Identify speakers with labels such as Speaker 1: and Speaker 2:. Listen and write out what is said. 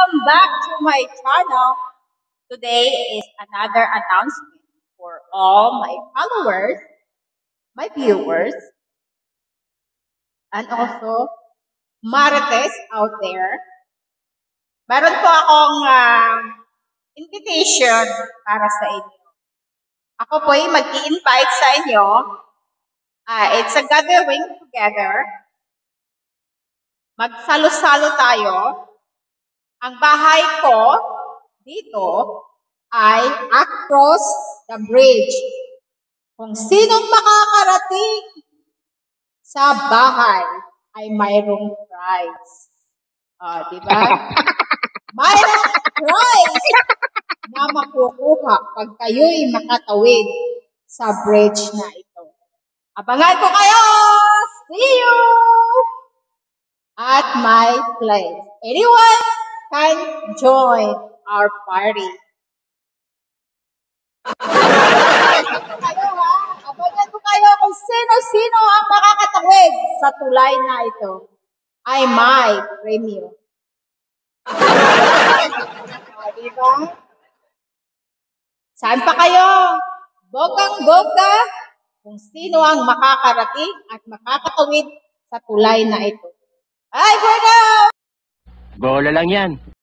Speaker 1: Welcome back to my channel. Today is another announcement for all my followers, my viewers, and also marites out there. Meron po akong invitation para sa inyo. Ako po ay mag-i-invite sa inyo. It's a gathering together. Magsalo-salo tayo. Ang bahay ko dito ay across the bridge. Kung sinong makakarating sa bahay ay mayroong prize. Di ba? Mayroong prize na makukuha pag kayo'y makatawid sa bridge na ito. Abangan ko kayo! See you! At my place. Anyone can join our party. Abangan ko kayo kung sino-sino ang makakatawid sa tulay na ito. Ay may premium. Diba? Saan pa kayo? Bogang-boga kung sino ang makakarating at makakatawid sa tulay na ito. Ay, for now!
Speaker 2: Bola lang yan.